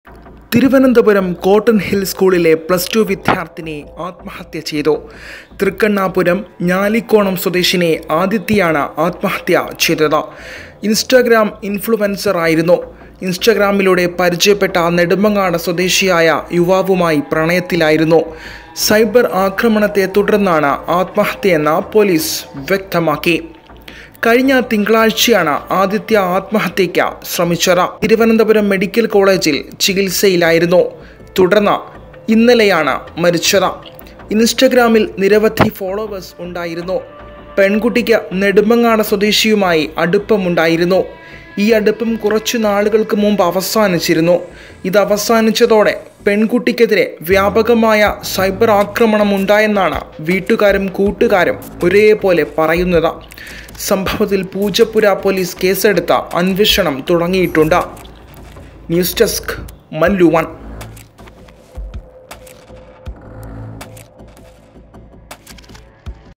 Thiruvananthapuram cotton hill സ്കൂളിലെ +2 വിദ്യാർത്ഥിനി ആത്മഹത്യ ചെയ്തു. തൃക്കണ്ണാപുരം ഞാലിക്കോണം സ്വദേശിനി ആദിത്യയാണ് ആത്മഹത്യ ചെയ്തത്. ഇൻസ്റ്റാഗ്രാം ഇൻഫ്ലുവൻസർ ആയിരുന്നു. ഇൻസ്റ്റാഗ്രാമിലൂടെ പരിചയപ്പെട്ട നെടുമങ്ങാട് സ്വദേശിയായ യുവാവുമായി പ്രണയത്തിലായിരുന്നു. സൈബർ ആക്രമണത്തെ തുടർന്നാണ് ആത്മഹത്യയെന്ന് പോലീസ് വ്യക്തമാക്കി. കഴിഞ്ഞ തിങ്കളാഴ്ചയാണ് ആദിത്യ ആത്മഹത്യയ്ക്ക് ശ്രമിച്ചത്. തിരുവനന്തപുരം മെഡിക്കൽ കോളേജിൽ ചികിത്സയിലായിരുന്നു. തുടർന്ന് ഇന്നലെയാണ് മരിച്ചത്. ഇൻസ്റ്റഗ്രാമിൽ നിരവധി ഫോളോവേഴ്സ് ഉണ്ടായിരുന്നു. പെൺകുട്ടിക്ക് നെടുമങ്ങാട് സ്വദേശിയുമായി അടുപ്പമുണ്ടായിരുന്നു. ഈ അടുപ്പം കുറച്ചു നാളുകൾക്ക് മുമ്പ് അവസാനിച്ചിരുന്നു. ഇത് അവസാനിച്ചതോടെ പെൺകുട്ടിക്കെതിരെ വ്യാപകമായ സൈബർ ആക്രമണം ഉണ്ടായെന്നാണ് വീട്ടുകാരും കൂട്ടുകാരും ഒരേപോലെ പറയുന്നത്. സംഭവത്തിൽ പൂജപ്പുര പോലീസ് കേസെടുത്ത് അന്വേഷണം തുടങ്ങിയിട്ടുണ്ട്. News desk Mallu 1.